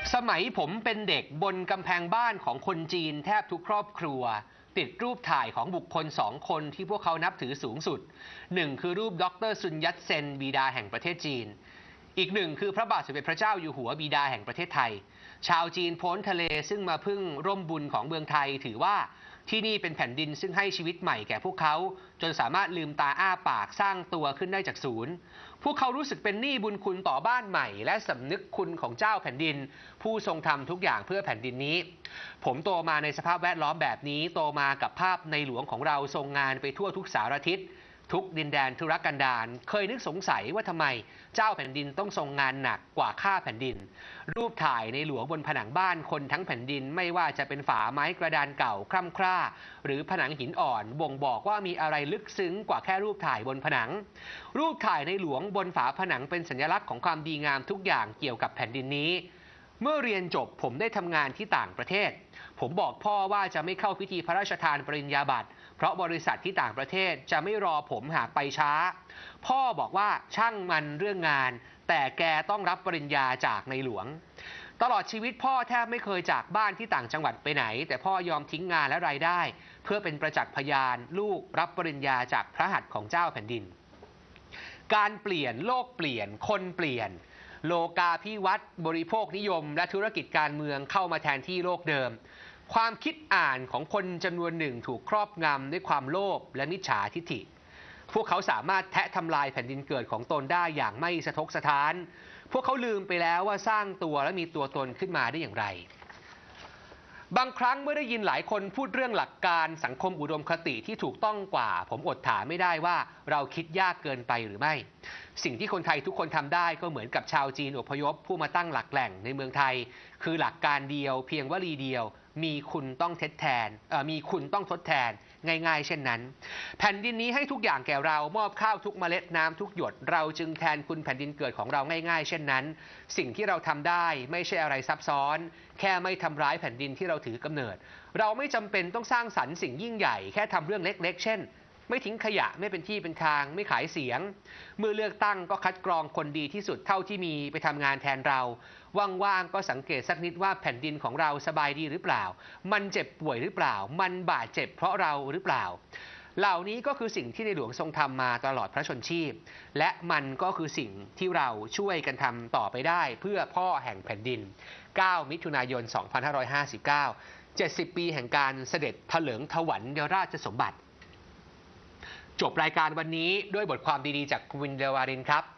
สมัยผมเป็นเด็กบนกำแพงบ้านของคนจีนแทบทุกครอบครัวติดรูปถ่ายของบุคคลสองคนที่พวกเขานับถือสูงสุดหนึ่งคือรูปดร.ซุนยัตเซนบิดาแห่งประเทศจีนอีกหนึ่งคือพระบาทสมเด็จพระเจ้าอยู่หัวบิดาแห่งประเทศไทยชาวจีนพ้นทะเลซึ่งมาพึ่งร่มบุญของเมืองไทยถือว่าที่นี่เป็นแผ่นดินซึ่งให้ชีวิตใหม่แก่พวกเขาจนสามารถลืมตาอ้าปากสร้างตัวขึ้นได้จากศูนย์พวกเขารู้สึกเป็นหนี้บุญคุณต่อบ้านใหม่และสำนึกคุณของเจ้าแผ่นดินผู้ทรงทำทุกอย่างเพื่อแผ่นดินนี้ผมโตมาในสภาพแวดล้อมแบบนี้โตมากับภาพในหลวงของเราทรงงานไปทั่วทุกสารทิศทุกดินแดนทุรกันดารเคยนึกสงสัยว่าทำไมเจ้าแผ่นดินต้องทรงงานหนักกว่าข้าแผ่นดินรูปถ่ายในหลวงบนผนังบ้านคนทั้งแผ่นดินไม่ว่าจะเป็นฝาไม้กระดานเก่าคร่ำคร่าหรือผนังหินอ่อนบ่งบอกว่ามีอะไรลึกซึ้งกว่าแค่รูปถ่ายบนผนังรูปถ่ายในหลวงบนฝาผนังเป็นสัญลักษณ์ของความดีงามทุกอย่างเกี่ยวกับแผ่นดินนี้เมื่อเรียนจบผมได้ทำงานที่ต่างประเทศผมบอกพ่อว่าจะไม่เข้าพิธีพระราชทานปริญญาบัตรเพราะบริษัทที่ต่างประเทศจะไม่รอผมหากไปช้าพ่อบอกว่าช่างมันเรื่องงานแต่แกต้องรับปริญญาจากในหลวงตลอดชีวิตพ่อแทบไม่เคยจากบ้านที่ต่างจังหวัดไปไหนแต่พ่อยอมทิ้งงานและรายได้เพื่อเป็นประจักษ์พยานลูกรับปริญญาจากพระหัตถ์ของเจ้าแผ่นดินการเปลี่ยนโลกเปลี่ยนคนเปลี่ยนโลกาภิวัตน์บริโภคนิยมและธุรกิจการเมืองเข้ามาแทนที่โลกเดิมความคิดอ่านของคนจำนวนหนึ่งถูกครอบงำด้วยความโลภและมิจฉาทิฐิพวกเขาสามารถแทะทำลายแผ่นดินเกิดของตนได้อย่างไม่สะทกสะท้านพวกเขาลืมไปแล้วว่าสร้างตัวและมีตัวตนขึ้นมาได้อย่างไรบางครั้งเมื่อได้ยินหลายคนพูดเรื่องหลักการสังคมอุดมคติที่ถูกต้องกว่าผมอดถามไม่ได้ว่าเราคิดยากเกินไปหรือไม่สิ่งที่คนไทยทุกคนทำได้ก็เหมือนกับชาวจีนอพยพผู้มาตั้งหลักแหล่งในเมืองไทยคือหลักการเดียวเพียงวลีเดียวมีคุณต้องทดแทนง่ายๆเช่นนั้นแผ่นดินนี้ให้ทุกอย่างแก่เรามอบข้าวทุกเมล็ดน้ำทุกหยดเราจึงแทนคุณแผ่นดินเกิดของเราง่ายๆเช่นนั้นสิ่งที่เราทำได้ไม่ใช่อะไรซับซ้อนแค่ไม่ทำร้ายแผ่นดินที่เราถือกำเนิดเราไม่จำเป็นต้องสร้างสรรค์สิ่งยิ่งใหญ่แค่ทำเรื่องเล็กๆเช่นไม่ทิ้งขยะไม่เป็นที่เป็นทางไม่ขายเสียงเมื่อเลือกตั้งก็คัดกรองคนดีที่สุดเท่าที่มีไปทำงานแทนเราว่างๆก็สังเกตสักนิดว่าแผ่นดินของเราสบายดีหรือเปล่ามันเจ็บป่วยหรือเปล่ามันบาดเจ็บเพราะเราหรือเปล่าเหล่านี้ก็คือสิ่งที่ในหลวงทรงทำมาตลอดพระชนชีพและมันก็คือสิ่งที่เราช่วยกันทำต่อไปได้เพื่อพ่อแห่งแผ่นดิน9 มิถุนายน 2559 70 ปีแห่งการเสด็จเถลิงถวัลยราชสมบัติจบรายการวันนี้ด้วยบทความดีๆจากคุณวินเดวารินครับ